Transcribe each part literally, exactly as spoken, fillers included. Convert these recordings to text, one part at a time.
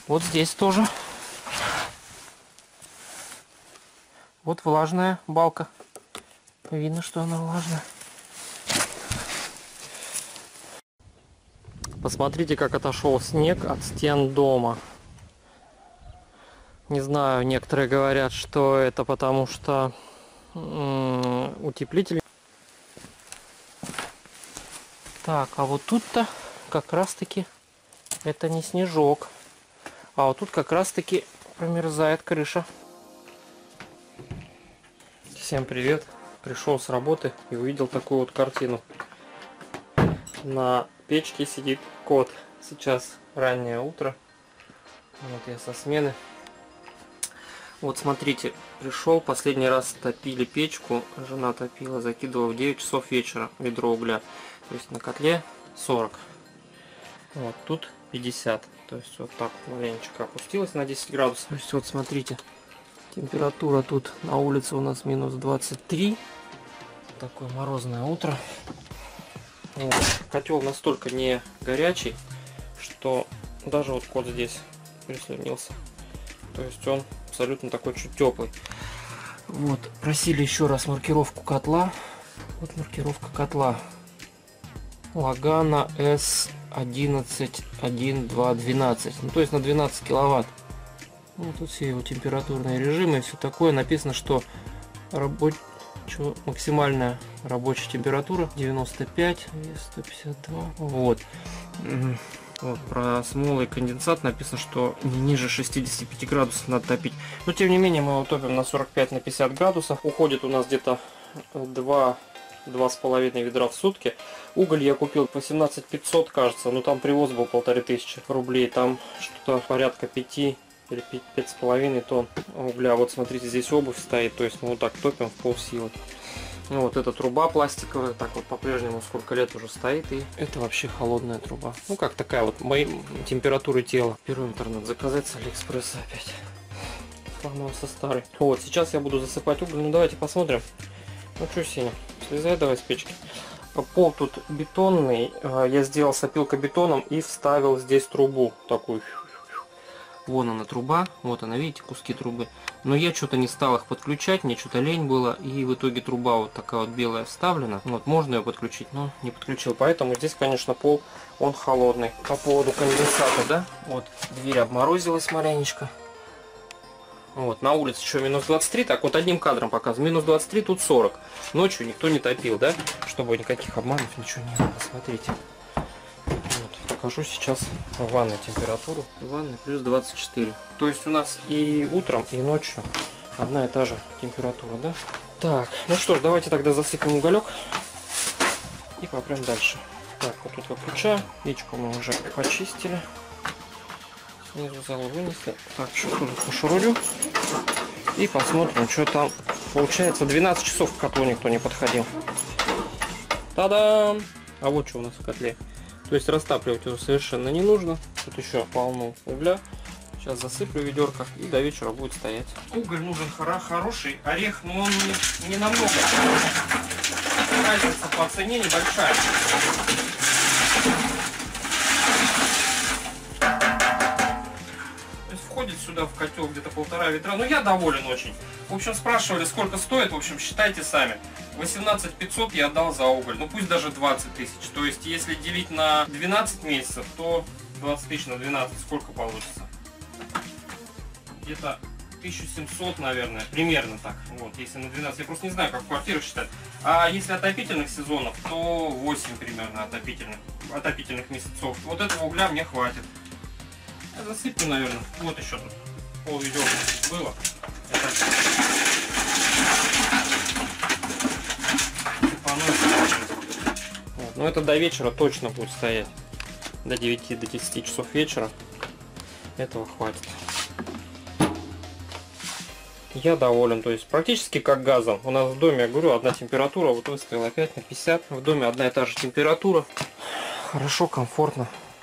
Вот здесь тоже. Вот влажная балка. Видно, что она влажная. Посмотрите, как отошел снег от стен дома. Не знаю, некоторые говорят, что это потому что м-м, утеплитель. Так, а вот тут-то как раз-таки это не снежок. А вот тут как раз-таки промерзает крыша. Всем привет! Пришел с работы и увидел такую вот картину. На печке сидит кот. Сейчас раннее утро. Вот я со смены. Вот смотрите, пришел, последний раз топили печку. Жена топила, закидывала в девять часов вечера ведро угля. То есть на котле сорок. Вот тут пятьдесят. То есть вот так вот маленечко опустилась на десять градусов. То есть вот смотрите, температура тут на улице у нас минус двадцать три. Такое морозное утро. Вот. Котел настолько не горячий, что даже вот кот здесь прислонился. То есть он абсолютно такой чуть теплый. Вот, просили еще раз маркировку котла. Вот маркировка котла. Лагана эс одиннадцать один два двенадцать. Ну, то есть на двенадцать киловатт. Ну, тут все его температурные режимы и все такое. Написано, что рабоч... максимальная рабочая температура девяносто пять и сто пятьдесят два. Вот. Вот, про смолы и конденсат написано, что не ниже шестидесяти пяти градусов надо топить. Но тем не менее мы его топим на сорок пять на пятьдесят градусов. Уходит у нас где-то два два с половиной ведра в сутки. Уголь я купил по семнадцать пятьсот, кажется. Но там привоз был полторы тысячи рублей. Там что-то порядка пяти или пять с половиной тонн угля. Вот смотрите, здесь обувь стоит. То есть мы вот так топим в полсилы. Ну, вот эта труба пластиковая, так вот по-прежнему сколько лет уже стоит, и это вообще холодная труба. Ну, как такая вот моей температуры тела. Первый интернет заказать с Алиэкспресса опять. Сломался старый. Вот, сейчас я буду засыпать уголь. Ну, давайте посмотрим. Ну, что, Сеня, слезай давай с печки. Пол тут бетонный. Я сделал с опилкобетоном и вставил здесь трубу такую. Вон она труба, вот она, видите, куски трубы. Но я что-то не стал их подключать, мне что-то лень было. И в итоге труба вот такая вот белая вставлена. Вот, можно ее подключить, но не подключил. Поэтому здесь, конечно, пол, он холодный. По поводу конденсата, да? Вот, дверь обморозилась маленечко. Вот, на улице еще минус двадцать три. Так, вот одним кадром показываю. Минус двадцать три, тут сорок. Ночью никто не топил, да? Чтобы никаких обманов, ничего не было. Смотрите. Покажу сейчас в ванной температуру. В ванной плюс двадцать четыре. То есть у нас и утром, и ночью одна и та же температура, да? Так, ну что ж, давайте тогда засыпем уголек и попрем дальше. Так, вот тут выключаю. Печку мы уже почистили. Снизу зал вынесли. Так, что тут пошурю. И посмотрим, что там. Получается, двенадцать часов к котлу никто не подходил. Та-дам! А вот что у нас в котле. То есть растапливать его совершенно не нужно. Тут еще полно угля. Сейчас засыплю ведерко и до вечера будет стоять. Уголь нужен хоро хороший. Орех, но он не, не намного. Разница по цене небольшая. То есть входит сюда в котел где-то полтора ведра. Но я доволен очень. В общем, спрашивали, сколько стоит. В общем, считайте сами. восемнадцать пятьсот я отдал за уголь, ну пусть даже двадцать тысяч. То есть, если делить на двенадцать месяцев, то двадцать тысяч на двенадцать сколько получится? Где-то тысяча семьсот, наверное, примерно так. Вот, если на двенадцать, я просто не знаю, как в квартирах считать. А если отопительных сезонов, то восемь примерно отопительных, отопительных месяцев. Вот этого угля мне хватит. Я засыплю, наверное. Вот еще тут пол ведерка было. Это... Вот. Но это до вечера точно будет стоять. До девяти, до десяти часов вечера. Этого хватит. Я доволен. То есть практически как газом. У нас в доме, я говорю, одна температура. Вот выставил опять на пятьдесят. В доме одна и та же температура. Хорошо, комфортно.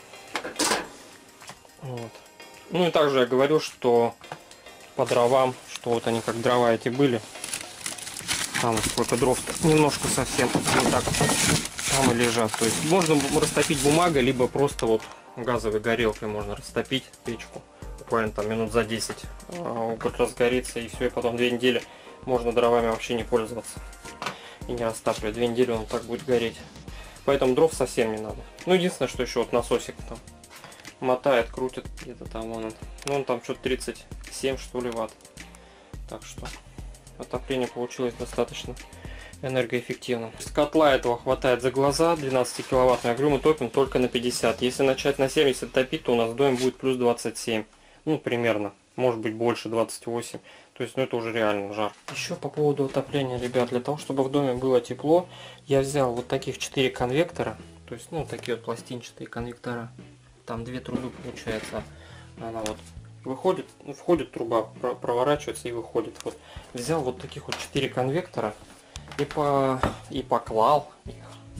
Вот. Ну и также я говорю, что по дровам, что вот они как дрова эти были. Там сколько дров, немножко совсем вот так там и лежат. То есть можно растопить бумагой, либо просто вот газовой горелкой можно растопить печку. буквально там минут за десять уголь разгорится, и все, и потом две недели можно дровами вообще не пользоваться и не растапливать. Две недели он так будет гореть. Поэтому дров совсем не надо. Ну, единственное, что еще вот насосик там мотает, крутит где-то там он. Ну, он там что-то тридцать семь, что ли, ватт. Так что отопление получилось достаточно энергоэффективным. С котла этого хватает за глаза, двенадцать киловаттный. Я говорю, мы топим только на пятьдесят. Если начать на семьдесят топить, то у нас в доме будет плюс двадцать семь. Ну, примерно. Может быть больше, двадцать восемь. То есть, ну, это уже реально жар. Еще по поводу отопления, ребят. Для того, чтобы в доме было тепло, я взял вот таких четыре конвектора. То есть, ну, такие вот пластинчатые конвектора. Там две трубы получается. Она вот выходит, входит труба, проворачивается и выходит. Вот. Взял вот таких вот четыре конвектора. И, по, и поклал их.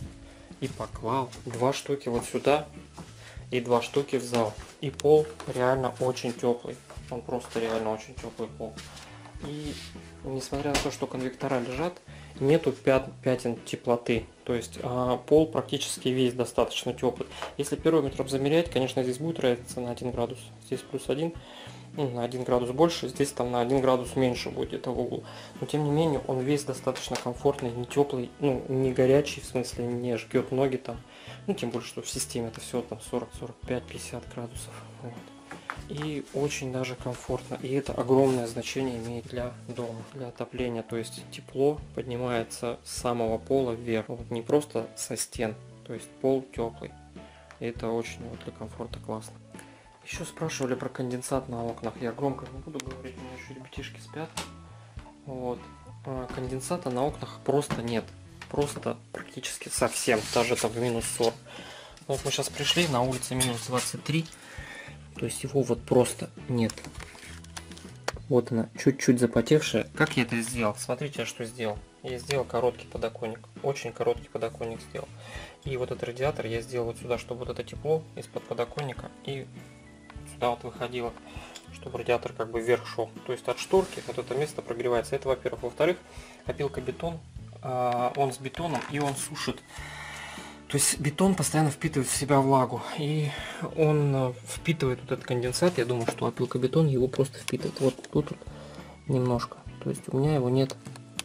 И поклал два штуки вот сюда. И два штуки в зал. И пол реально очень теплый. Он просто реально очень теплый пол. И несмотря на то, что конвектора лежат, нету пят, пятен теплоты. То есть а, пол практически весь достаточно теплый. Если пирометром замерять, конечно, здесь будет разница на один градус. Здесь плюс один. Ну, на один градус больше, здесь там на один градус меньше будет где-то в углу. Но тем не менее он весь достаточно комфортный, не теплый, ну не горячий, в смысле не жгет ноги там. Ну тем более, что в системе это все там сорок, сорок пять, пятьдесят градусов. Вот. И очень даже комфортно. И это огромное значение имеет для дома, для отопления. То есть тепло поднимается с самого пола вверх. Вот не просто со стен. То есть пол теплый. И это очень вот для комфорта классно. Еще спрашивали про конденсат на окнах. Я громко не буду говорить, у меня еще ребятишки спят. Вот. А конденсата на окнах просто нет. Просто практически совсем. Даже там в минус сорок. Вот мы сейчас пришли, на улице минус двадцать три. То есть его вот просто нет. Вот она, чуть-чуть запотевшая. Как я это сделал? Смотрите, я что сделал. Я сделал короткий подоконник. Очень короткий подоконник сделал. И вот этот радиатор я сделал вот сюда, чтобы вот это тепло из-под подоконника и сюда вот выходило, чтобы радиатор как бы вверх шел. То есть от шторки вот это место прогревается. Это, во-первых. Во-вторых, опилка-бетон, он с бетоном и он сушит. То есть бетон постоянно впитывает в себя влагу. И он впитывает вот этот конденсат. Я думаю, что опилка-бетон его просто впитывает. Вот тут вот немножко. То есть у меня его нет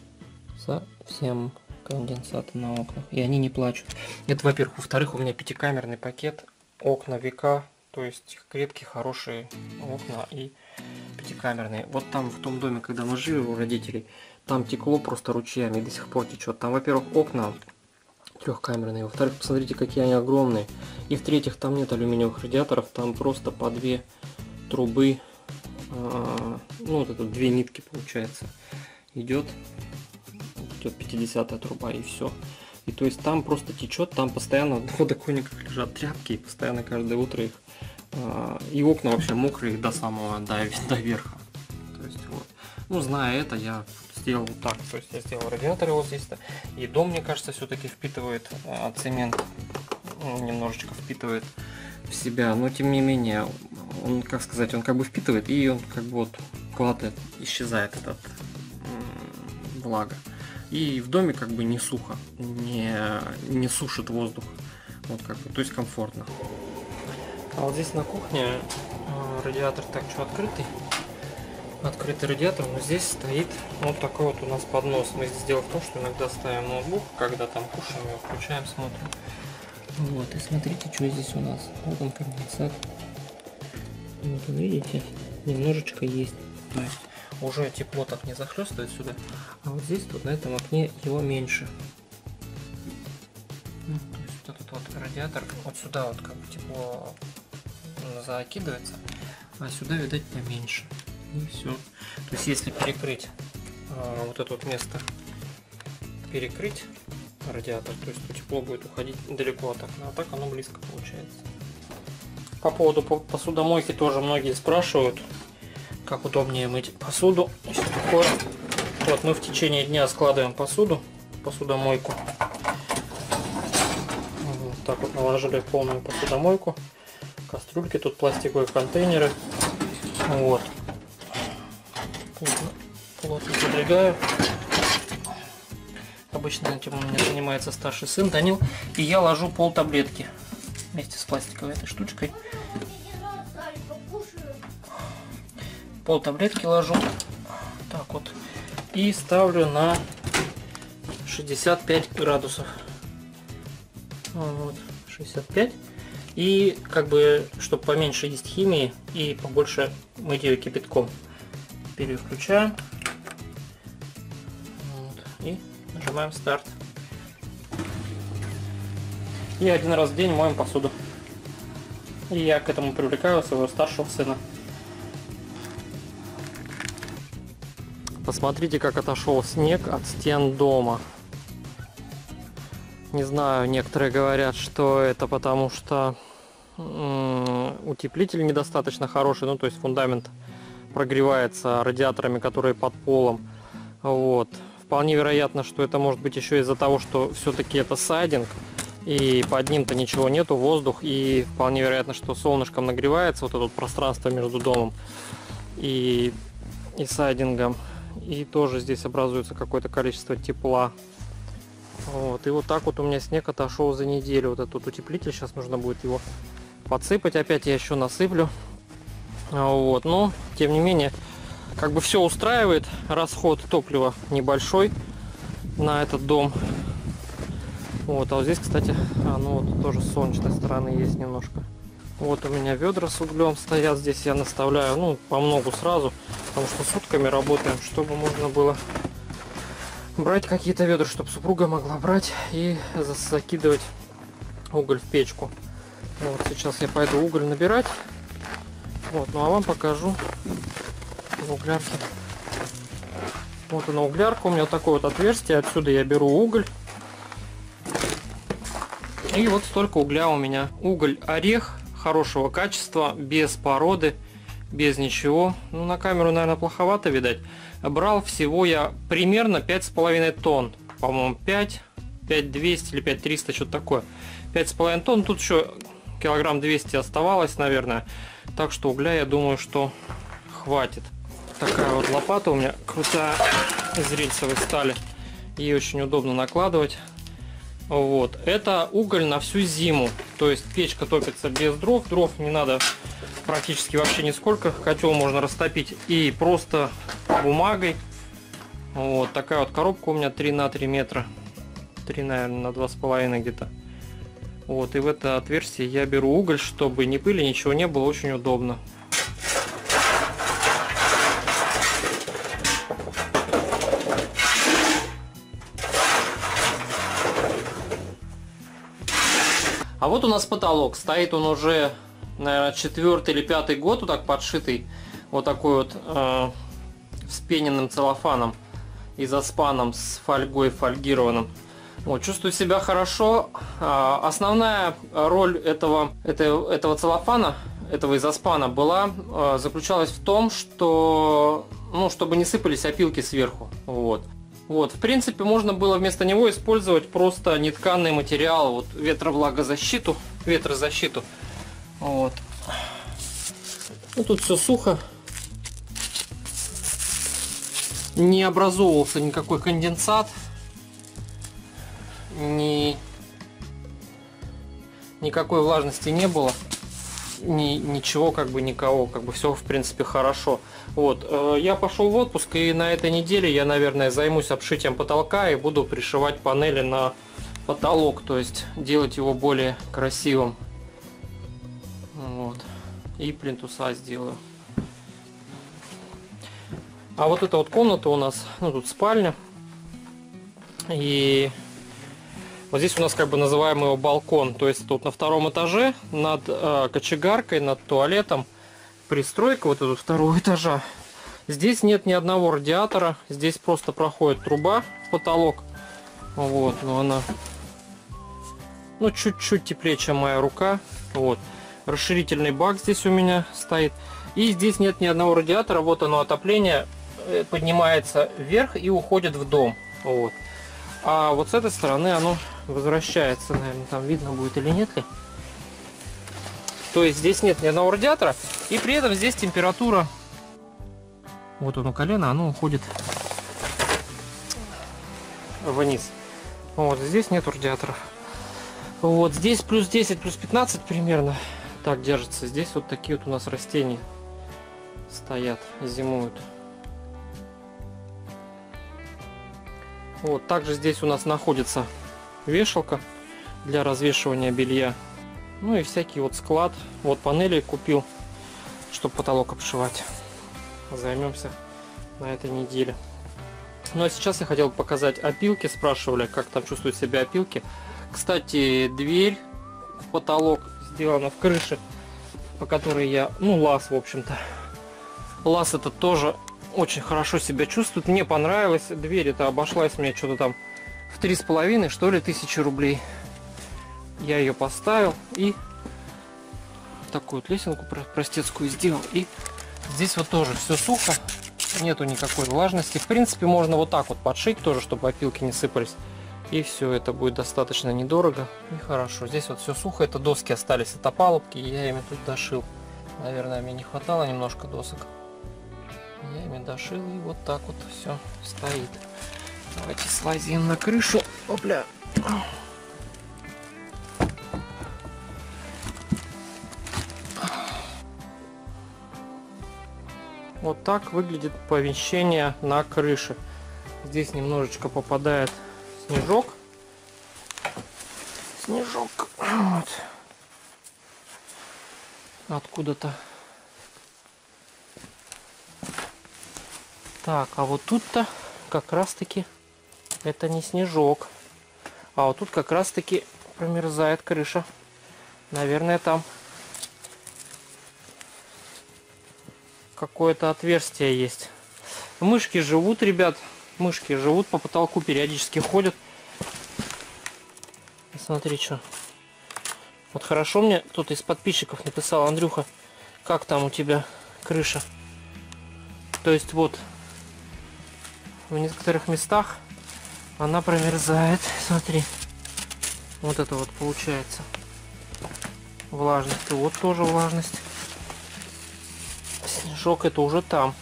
совсем конденсата на окнах. И они не плачут. Это, во-первых. Во-вторых, у меня пятикамерный пакет. Окна века. То есть крепкие, хорошие окна и пятикамерные. Вот там в том доме, когда мы жили у родителей, там текло просто ручьями и до сих пор течет. Там, во-первых, окна трехкамерные. Во-вторых, посмотрите, какие они огромные. И в-третьих, там нет алюминиевых радиаторов, там просто по две трубы, э, ну вот это две нитки получается. Идет, идет пятидесятая труба и все. И то есть там просто течет, там постоянно на подоконниках лежат тряпки, и постоянно каждое утро их. Э, и окна вообще мокрые до самого, до, до верха. То есть вот. Ну, зная это, я сделал вот так. То есть я сделал радиаторы вот здесь-то. И дом, мне кажется, все-таки впитывает а, цемент. Ну, немножечко впитывает в себя. Но тем не менее, он, как сказать, он как бы впитывает и он как бы вот кладет, исчезает этот м, влага. И в доме как бы не сухо, не, не сушит воздух. Вот как бы, то есть комфортно. А вот здесь на кухне а, радиатор так что открытый. Открытый радиатор, но здесь стоит вот такой вот у нас поднос. Мы здесь дело в том, что иногда ставим ноутбук, когда там кушаем, его включаем, смотрим. Вот, и смотрите, что здесь у нас. Вот он конденсат. Вот, видите, немножечко есть. То есть уже тепло так не захлестывает сюда. А вот здесь, вот на этом окне его меньше. Ну, то есть вот этот вот радиатор, вот сюда вот как бы тепло закидывается, а сюда, видать, поменьше. И все. То есть если перекрыть а, вот это вот место, перекрыть радиатор, то есть то тепло будет уходить далеко от окна, а так оно близко получается. По поводу посудомойки тоже многие спрашивают, как удобнее мыть посуду. Такое. Вот мы в течение дня складываем посуду, посудомойку. Вот так вот наложили полную посудомойку. Кастрюльки, тут пластиковые контейнеры. Вот. Плотно задвигаю. Обычно этим у меня занимается старший сын Данил. И я ложу пол таблетки вместе с пластиковой этой штучкой. пол таблетки ложу. Так вот. И ставлю на шестьдесят пять градусов. Вот, шестьдесят пять. И как бы, чтобы поменьше есть химии и побольше мыть ее кипятком. Переключаем. Вот, и нажимаем старт. И один раз в день моем посуду. И я к этому привлекаю своего старшего сына. Посмотрите, как отошел снег от стен дома. Не знаю, некоторые говорят, что это потому что м-м, утеплитель недостаточно хороший, ну то есть фундамент прогревается радиаторами, которые под полом. Вот. Вполне вероятно, что это может быть еще из-за того, что все-таки это сайдинг, и под ним-то ничего нету, воздух, и вполне вероятно, что солнышком нагревается вот это вот пространство между домом и, и сайдингом, и тоже здесь образуется какое-то количество тепла. Вот. И вот так вот у меня снег отошел за неделю. Вот этот утеплитель, сейчас нужно будет его подсыпать, опять я еще насыплю. Вот. Но, тем не менее, как бы все устраивает, расход топлива небольшой на этот дом. Вот, а вот здесь, кстати, оно вот тоже с солнечной стороны есть немножко. Вот у меня ведра с углем стоят, здесь я наставляю, ну, по многу сразу, потому что сутками работаем, чтобы можно было брать какие-то ведра, чтобы супруга могла брать и закидывать уголь в печку. Вот сейчас я пойду уголь набирать. Вот, ну а вам покажу в углярке. Вот она углярка, у меня вот такое вот отверстие, отсюда я беру уголь. И вот столько угля у меня. Уголь орех хорошего качества, без породы, без ничего. Ну, на камеру, наверное, плоховато видать. Брал всего я примерно пять с половиной тонн. По-моему, пять, пять двести или пять триста, что-то такое. пять с половиной тонн. Тут еще килограмм двести оставалось, наверное. Так что угля, я думаю, что хватит. Такая вот лопата у меня крутая, из рельсовой стали. Ей очень удобно накладывать. Вот. Это уголь на всю зиму. То есть печка топится без дров. Дров не надо практически вообще нисколько. Котел можно растопить и просто бумагой. Вот такая вот коробка у меня три на три метра. три, наверное, на два с половиной где-то. Вот. И в это отверстие я беру уголь, чтобы ни пыли, ничего не было. Очень удобно. А вот у нас потолок. Стоит он уже, наверное, четвертый или пятый год, вот так подшитый. Вот такой вот э, вспененным целлофаном и заспаном с фольгой фольгированным. Вот, чувствую себя хорошо. Э, основная роль этого, этого, этого целлофана, этого изоспана была, э, заключалась в том, что, ну, чтобы не сыпались опилки сверху. Вот. Вот, в принципе, можно было вместо него использовать просто нетканный материал, вот, ветровлагозащиту, ветрозащиту. Вот. Ну, тут все сухо. Не образовывался никакой конденсат. Ни... Никакой влажности не было. Ни, ничего, как бы, никого, как бы, все, в принципе, хорошо. Вот, э, я пошел в отпуск, и на этой неделе я, наверное, займусь обшитием потолка и буду пришивать панели на потолок, то есть делать его более красивым. Вот. И плинтуса сделаю. А вот эта вот комната у нас, ну, тут спальня. И вот здесь у нас, как бы, называемый его балкон. То есть тут на втором этаже над э, кочегаркой, над туалетом пристройка вот этого второго этажа. Здесь нет ни одного радиатора. Здесь просто проходит труба в потолок. Вот, но она, ну, чуть-чуть теплее, чем моя рука. Вот. Расширительный бак здесь у меня стоит. И здесь нет ни одного радиатора. Вот оно, отопление поднимается вверх и уходит в дом. Вот. А вот с этой стороны оно возвращается. Наверное, там видно будет или нет ли. То есть здесь нет ни одного радиатора. И при этом здесь температура, вот оно колено, оно уходит вниз. Вот здесь нет радиаторов. Вот здесь плюс десять, плюс пятнадцать примерно так держится. Здесь вот такие вот у нас растения стоят, зимуют. Вот, также здесь у нас находится вешалка для развешивания белья. Ну и всякий вот склад. Вот панели купил, чтобы потолок обшивать. Займемся на этой неделе. Ну а сейчас я хотел показать опилки. Спрашивали, как там чувствуют себя опилки. Кстати, дверь в потолок сделана в крыше, по которой я, ну, лаз, в общем-то. Лаз этот тоже очень хорошо себя чувствует. Мне понравилось. Дверь это обошлась мне что-то там в три с половиной, что ли, тысячи рублей. Я ее поставил и такую вот лесенку простецкую сделал. И здесь вот тоже все сухо, нету никакой влажности. В принципе, можно вот так вот подшить тоже, чтобы опилки не сыпались. И все, это будет достаточно недорого и хорошо. Здесь вот все сухо, это доски остались от опалубки, и я ими тут дошил. Наверное, мне не хватало немножко досок. Я ими дошил, и вот так вот все стоит. Давайте слазим на крышу. Опля. Вот так выглядит помещение на крыше. Здесь немножечко попадает снежок. Снежок. Вот. Откуда-то. Так, а вот тут-то как раз-таки это не снежок. А вот тут как раз-таки промерзает крыша. Наверное, там какое-то отверстие есть. Мышки живут, ребят. Мышки живут по потолку, периодически ходят. Смотри, что. Вот хорошо мне кто-то из подписчиков написал: Андрюха, как там у тебя крыша? То есть вот в некоторых местах она промерзает. Смотри. Вот это вот получается влажность. И вот тоже влажность. Снежок это уже там.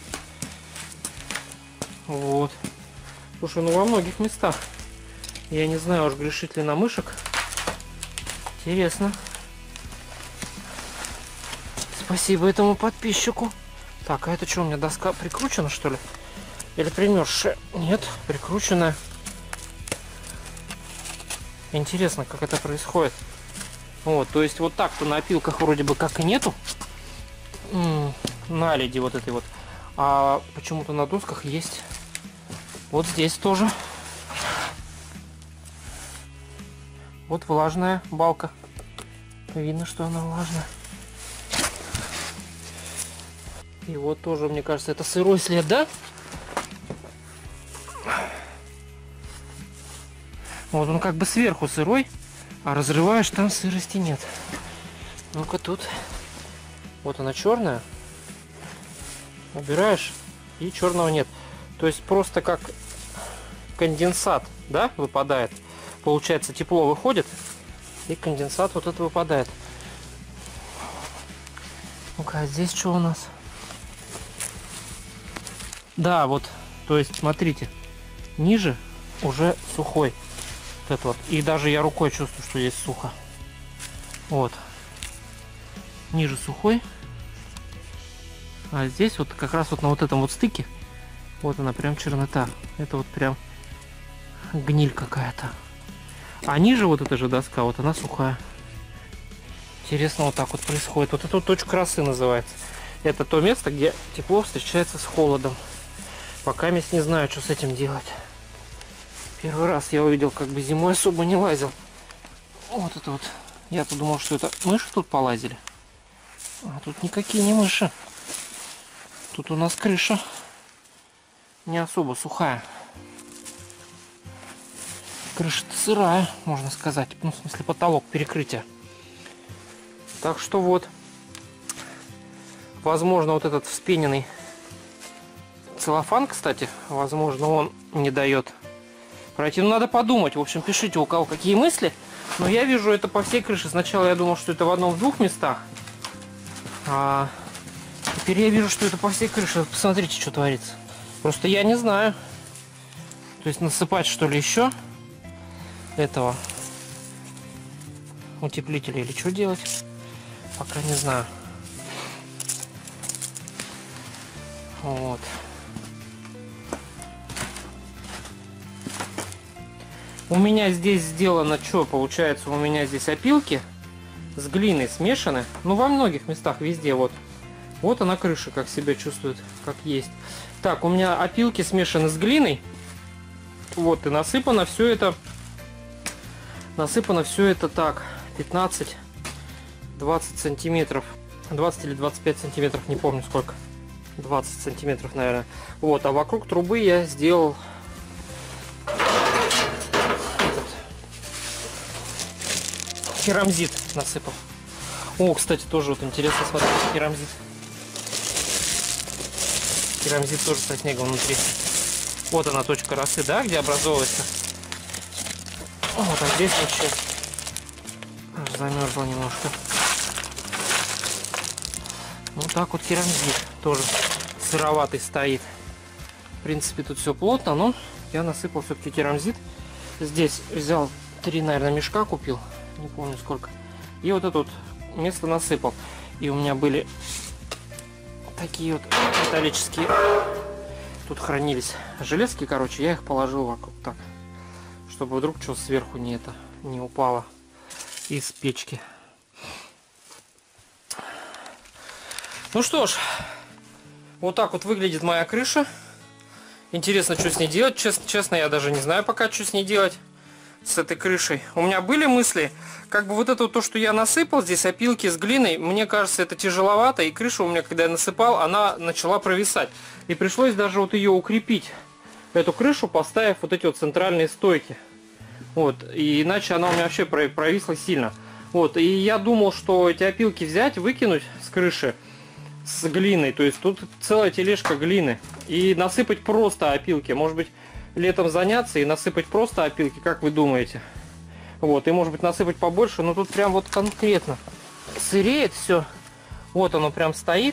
Вот. Слушай, ну во многих местах. Я не знаю, уж грешит ли на мышек. Интересно. Спасибо этому подписчику. Так, а это что, у меня доска прикручена, что ли? Или примерзшая? Нет, прикрученная. Интересно, как это происходит. Вот, то есть вот так-то на опилках вроде бы как и нету. М-м, наледи вот этой вот. А почему-то на досках есть. Вот здесь тоже. Вот влажная балка. Видно, что она влажная. И вот тоже, мне кажется, это сырой след, да? Вот он как бы сверху сырой, а разрываешь, там сырости нет. Ну-ка тут. Вот она черная. Убираешь, и черного нет. То есть просто как конденсат, да, выпадает. Получается, тепло выходит, и конденсат вот это выпадает. Ну-ка, а здесь что у нас? Да, вот, то есть, смотрите, ниже уже сухой. Вот это вот. И даже я рукой чувствую, что здесь сухо. Вот. Ниже сухой. А здесь вот как раз вот на вот этом вот стыке, вот она прям чернота. Это вот прям гниль какая-то. А ниже вот эта же доска, вот она сухая. Интересно, вот так вот происходит. Вот это вот точка красы называется. Это то место, где тепло встречается с холодом. Пока я не знаю, что с этим делать. Первый раз я увидел, как бы зимой особо не лазил. Вот это вот. Я подумал, что это мыши тут полазили. А тут никакие не мыши. Тут у нас крыша не особо сухая. Крыша-то сырая, можно сказать. Ну, в смысле, потолок, перекрытие. Так что вот. Возможно, вот этот вспененный целлофан, кстати, возможно, он не дает пройти. Ну, надо подумать. В общем, пишите, у кого какие мысли. Но я вижу это по всей крыше. Сначала я думал, что это в одном-двух местах. А теперь я вижу, что это по всей крыше. Посмотрите, что творится. Просто я не знаю. То есть насыпать, что ли, еще этого утеплителя или что делать, пока не знаю. Вот. У меня здесь сделано, что получается, у меня здесь опилки с глиной смешаны. Ну, во многих местах, везде, вот. Вот она крыша, как себя чувствует, как есть. Так, у меня опилки смешаны с глиной. Вот, и насыпано все это. Насыпано все это так, пятнадцать-двадцать сантиметров. двадцать или двадцать пять сантиметров, не помню сколько. двадцать сантиметров, наверное. Вот, а вокруг трубы я сделал этот керамзит, насыпал. О, кстати, тоже вот интересно смотреть, керамзит. Керамзит тоже со снегом внутри. Вот она, точка росы, да, где образовывается. Вот, а здесь вообще аж замерзло немножко. Вот так вот керамзит тоже сыроватый стоит. В принципе, тут все плотно, но я насыпал все-таки керамзит. Здесь взял три, наверное, мешка купил, не помню сколько. И вот это вот место насыпал. И у меня были такие вот металлические, тут хранились железки, короче, я их положил вокруг так, чтобы вдруг что сверху не это не упало из печки. Ну что ж, вот так вот выглядит моя крыша. Интересно, что с ней делать. Честно, честно, я даже не знаю пока, что с ней делать, с этой крышей. У меня были мысли, как бы вот это вот то, что я насыпал, здесь опилки с глиной, мне кажется, это тяжеловато. И крыша у меня, когда я насыпал, она начала провисать. И пришлось даже вот ее укрепить, эту крышу, поставив вот эти вот центральные стойки. Вот, и иначе она у меня вообще провисла сильно. Вот, и я думал, что эти опилки взять, выкинуть с крыши, с глиной, то есть тут целая тележка глины, и насыпать просто опилки. Может быть, летом заняться и насыпать просто опилки, как вы думаете? Вот, и может быть насыпать побольше, но тут прям вот конкретно сыреет все. Вот оно прям стоит.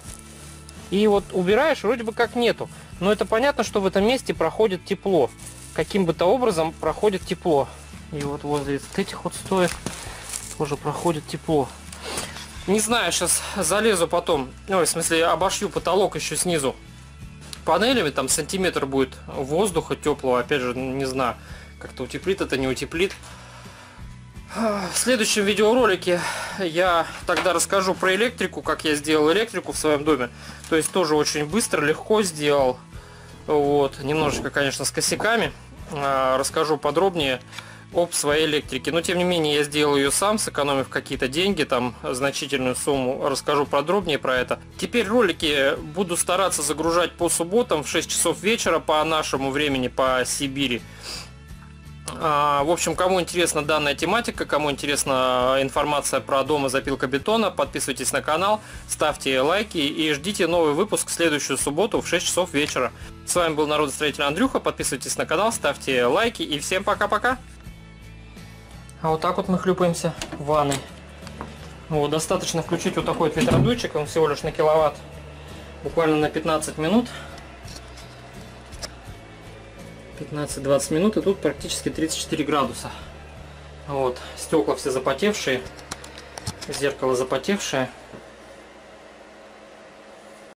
И вот убираешь, вроде бы как нету. Но это понятно, что в этом месте проходит тепло. Каким бы то образом проходит тепло. И вот возле этих вот стоек тоже проходит тепло. Не знаю, сейчас залезу потом, ой, в смысле обошью потолок еще снизу панелями, там сантиметр будет воздуха теплого, опять же, не знаю, как-то утеплит это, не утеплит. В следующем видеоролике я тогда расскажу про электрику, как я сделал электрику в своем доме. То есть тоже очень быстро, легко сделал. Вот, немножечко, конечно, с косяками. Расскажу подробнее об своей электрике. Но тем не менее я сделал ее сам, сэкономив какие-то деньги, там значительную сумму. Расскажу подробнее про это. Теперь ролики буду стараться загружать по субботам в шесть часов вечера по нашему времени, по Сибири. А, в общем, кому интересна данная тематика, кому интересна информация про дом из опилкобетона, подписывайтесь на канал, ставьте лайки и ждите новый выпуск в следующую субботу в шесть часов вечера. С вами был народостроитель Андрюха, подписывайтесь на канал, ставьте лайки и всем пока-пока. А вот так вот мы хлюпаемся в ванной. Вот, достаточно включить вот такой вот ветродуйчик, он всего лишь на киловатт, буквально на пятнадцать минут. пятнадцать-двадцать минут, и тут практически тридцать четыре градуса. Вот, стекла все запотевшие, зеркало запотевшее.